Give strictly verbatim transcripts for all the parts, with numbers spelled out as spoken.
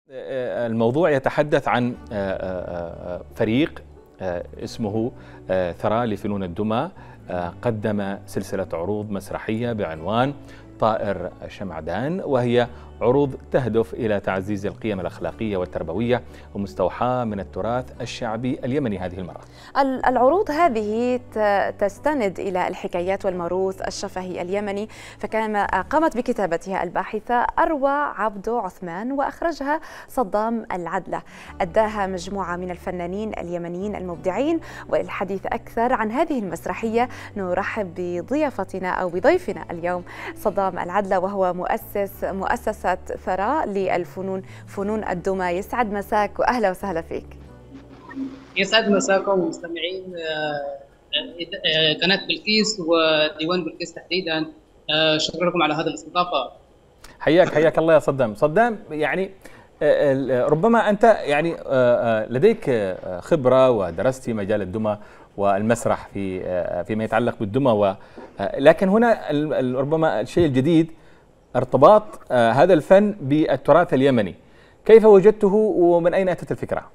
الموضوع يتحدث عن فريق اسمه ثرى لفنون الدمى، قدم سلسلة عروض مسرحية بعنوان طائر شمعدان، وهي عروض تهدف إلى تعزيز القيم الأخلاقية والتربوية ومستوحاة من التراث الشعبي اليمني. هذه المرة العروض هذه تستند إلى الحكايات والموروث الشفهي اليمني، فكما قامت بكتابتها الباحثة أروى عبدو عثمان وأخرجها صدام العدلة. أداها مجموعة من الفنانين اليمنيين المبدعين. وللحديث أكثر عن هذه المسرحية نرحب بضيافتنا أو بضيفنا اليوم صدام العدلة، وهو مؤسس مؤسسة ثرى للفنون فنون الدمى. يسعد مساك وأهلا وسهلا فيك. يسعد مساكم مستمعين قناة بلقيس وديوان بلقيس تحديدا. شكرا لكم على هذه الاستضافة. حياك حياك الله يا صدام. صدام، يعني ربما أنت يعني لديك خبرة ودرست في مجال الدمى والمسرح في فيما يتعلق بالدمى، لكن هنا ربما الشيء الجديد ارتباط هذا الفن بالتراث اليمني. كيف وجدته ومن أين أتت الفكرة؟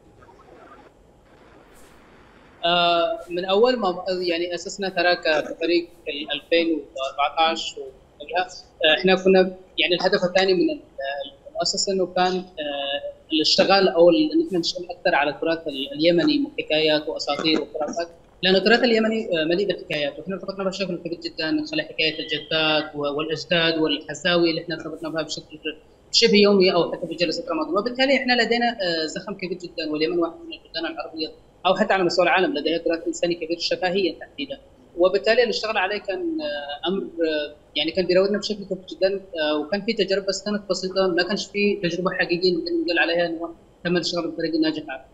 من أول ما يعني أسسنا ثرى كفريق في ألفين وأربعة عشر، احنا كنا يعني الهدف الثاني من المؤسسة انه كان الاشتغال او ان احنا نشتغل اكثر على التراث اليمني من حكايات واساطير وخرافات، لان التراث اليمني مليء بالحكايات، واحنا ارتبطنا بشكل كبير جدا من خلال حكايه الجدات والاجداد والحساوي اللي احنا ارتبطنا بها بشكل شبه يومي او حتى في جلسه رمضان، وبالتالي احنا لدينا زخم كبير جدا، واليمن واحد من البلدان العربيه او حتى على مستوى العالم لديها تراث انساني كبير شفهيا تحديدا، وبالتالي اللي اشتغل عليه كان امر يعني كان بيراودنا بشكل كبير جدا، وكان في تجربه بس كانت بسيطه، ما كانش في تجربه حقيقيه نقدر نقول عليها انه تم الاشتغال بطريقه ناجحه.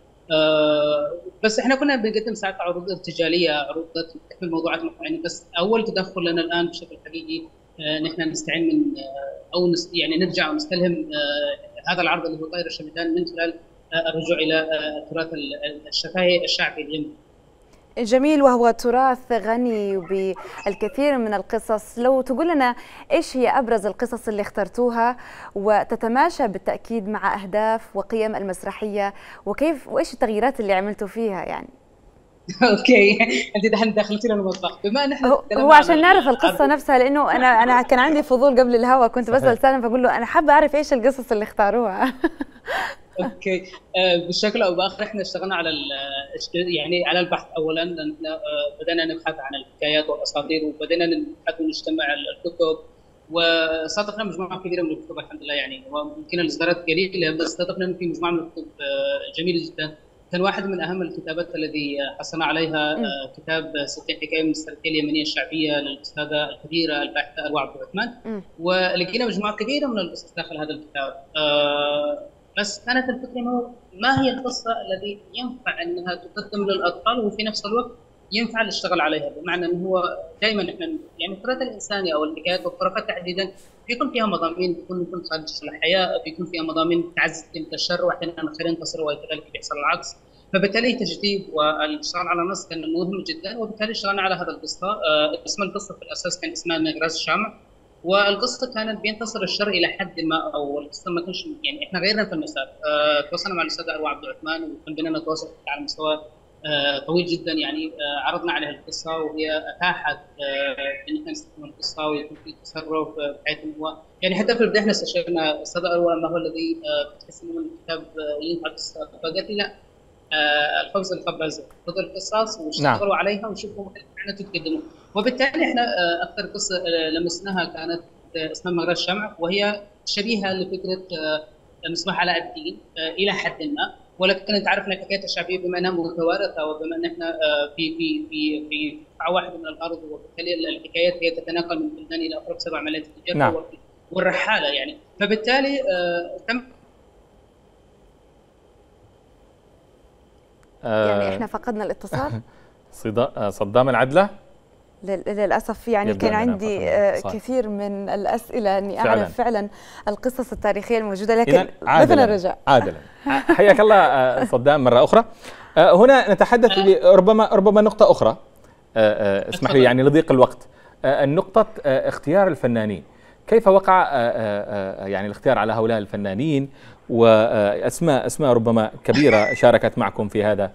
بس احنا كنا بنقدم ساعات عروض ارتجاليه، عروض تحمل موضوعات معينه، بس اول تدخل لنا الان بشكل حقيقي نحن نستعين من او يعني نرجع ونستلهم هذا العرض اللي هو طائر الشمعدان من خلال الرجوع الى التراث الشفهي الشعبي اليمني. جميل، وهو تراث غني بالكثير من القصص. لو تقول لنا ايش هي ابرز القصص اللي اخترتوها وتتماشى بالتاكيد مع اهداف وقيم المسرحيه، وكيف وايش التغييرات اللي عملتوا فيها يعني؟ اوكي، انت دحين دخلتي لنا المطبخ. بما ان احنا هو عشان نعرف القصه نفسها، لانه انا انا كان عندي فضول قبل الهوا، كنت بسال سالم فاقول له انا حابه اعرف ايش القصص اللي اختاروها. اوكي، آه بشكل او باخر احنا اشتغلنا على يعني على البحث. اولا آه بدأنا نبحث عن الحكايات والاساطير، وبدأنا نبحث ونجتمع الكتب، واستضفنا مجموعه كبيره من الكتب الحمد لله. يعني ويمكن الاصدارات قليله، بس استضفنا في مجموعه من الكتب آه جميله جدا. كان واحد من اهم الكتابات الذي حصلنا عليها آه كتاب ستين حكايه من السرديه اليمنيه الشعبيه للاستاذه الكبيره الباحثه اروى عبد الرحمن، ولقينا مجموعه كبيره من القصص داخل هذا الكتاب. آه بس كانت الفكره انه ما هي القصه التي ينفع انها تقدم للاطفال وفي نفس الوقت ينفع نشتغل عليها، بمعنى انه هو دائما احنا يعني التراث الانساني او الحكايات والخرافات تحديدا بيكون فيها مضامين بيكون بيكون خارج الحياه، بيكون فيها مضامين تعزز قيمه الشر، واحيانا الخير ينتصر وكذلك بيحصل العكس. فبالتالي تجديد والاشتغال على النص كان مهم جدا، وبالتالي اشتغلنا على هذا القصه. آه اسم القصه في الاساس كان اسمها نغراس شمع، والقصه كانت بينتصر الشر الى حد ما، او القصه ما كانش يعني احنا غيرنا في المسار. أه تواصلنا مع الاستاذه اروى عبد الرحمن، وكان بيننا تواصل على مستوى أه طويل جدا. يعني أه عرضنا عليها القصه، وهي اتاحت أه ان احنا نستخدم القصه ويكون في تصرف بحيث انه هو يعني حتى في البدايه احنا استشرنا الاستاذه اروى ما هو الذي أه بتحس انه الكتاب ينفع القصه، فقالت لي لا، أه الخبز الخبز خذوا القصص واشتغلوا نعم. عليها وشوفوا احنا تقدموا. وبالتالي احنا أه اكثر قصه أه لمسناها كانت اسمها نغراس شمع، وهي شبيهه لفكره مصباح علاء الدين الى حد ما، ولكن انت عارف ان الحكايات الشعبيه بما انها متوارثه وبما ان احنا في في في في قطعه واحده من الارض، وبالتالي الحكايات هي تتناقل من بلدان الى اخرى بسبب عمليات التجاره نعم. والرحاله يعني. فبالتالي تم يعني احنا فقدنا الاتصال. صدام العدلة للأسف يعني كان عندي كثير من الأسئلة أني فعلا. أعرف فعلا القصص التاريخية الموجودة، لكن مثلا رجع عادلا. حياك الله صدام مرة أخرى. هنا نتحدث ربما ربما نقطة أخرى، اسمح لي يعني لضيق الوقت، النقطة اختيار الفنانين. كيف وقع يعني الاختيار على هؤلاء الفنانين، وأسماء أسماء ربما كبيرة شاركت معكم في هذا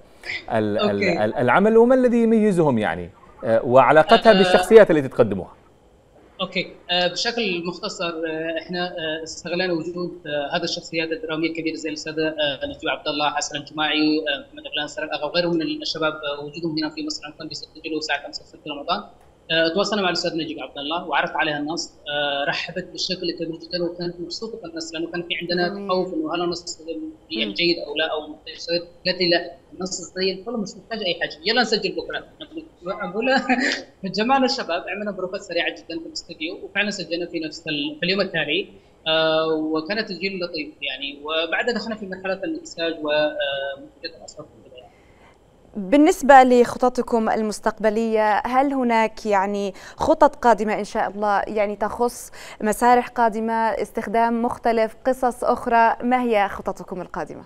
العمل، وما الذي يميزهم يعني وعلاقتها بالشخصيات التي تقدموها؟ اوكي أه بشكل مختصر أه احنا أه استغلنا وجود أه هذه الشخصيات الدراميه الكبيره زي الاستاذ أه نجيب عبد الله، حسن الجماعي، أه محمد افلان سرقه وغيرهم من الشباب أه وجودهم هنا في مصر كان بيسجلوا الساعه خمسة في رمضان. أه تواصلنا مع الاستاذ نجيب عبد الله وعرضت عليها النص، أه رحبت بالشكل كبير جدا وكانت مبسوطه بالنص، لانه كان في عندنا تخوف انه هل النص يعني جيد او لا او محتاج. قالت لي لا النص زي الفل مش محتاج اي حاجه، يلا نسجل بكره. اقول لها جمعنا الشباب، عملنا بروفات سريعه جدا في الاستديو وفعلا سجلنا في نفس في اليوم التالي، آه وكان تسجيل لطيف يعني، وبعدها دخلنا في مرحله الانتاج ومنتجات الاصوات. بالنسبة لخططكم المستقبلية، هل هناك يعني خطط قادمة إن شاء الله يعني تخص مسارح قادمة، استخدام مختلف قصص أخرى؟ ما هي خططكم القادمة؟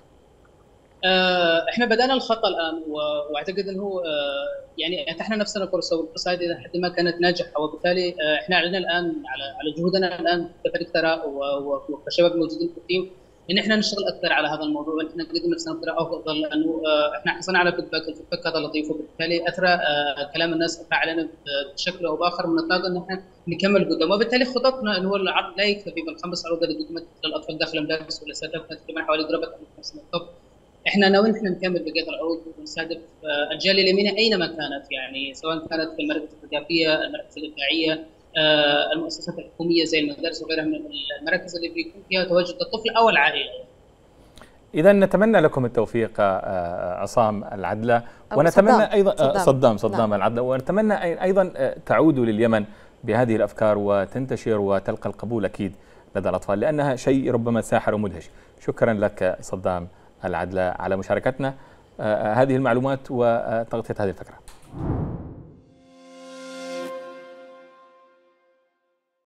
احنا بدأنا الخطة الآن، واعتقد انه يعني اتحنا نفسنا فرصة، والفرصة هذه لحد ما كانت ناجحة، وبالتالي احنا اعلنا الآن على على جهودنا الآن كفريق ثراء وكشباب موجودين في التيم ان احنا نشتغل اكثر على هذا الموضوع، وان احنا نقدم نفسنا بطريقه افضل، لانه احنا حصلنا على فيدباك، الفيدباك هذا لطيف، وبالتالي اثرى كلام الناس اثرى علينا بشكل او باخر، ونتناقض ان احنا نكمل قدام. وبالتالي خططنا انه هو العرض لا يكتفي بالخمس عروض اللي قدمت للاطفال داخل المدارس ولا استهدفنا تقريبا حوالي قرابه خمسمائة طفل. احنا ناويين احنا نكمل بقيه العروض ونستهدف اجيال اليمين اينما كانت، يعني سواء كانت في المراكز الثقافيه، المراكز الابداعيه، المؤسسات الحكوميه زي المدارس وغيرها من المراكز اللي بيكون فيها تواجد الطفل او العائله. إذا نتمنى لكم التوفيق عصام العدلة، ونتمنى صدام. أيضا صدام صدام, صدام نعم. العدلة، ونتمنى أيضا تعودوا لليمن بهذه الأفكار وتنتشر وتلقى القبول أكيد لدى الأطفال، لأنها شيء ربما ساحر ومدهش. شكرا لك صدام العدلة على مشاركتنا هذه المعلومات وتغطية هذه الفكرة.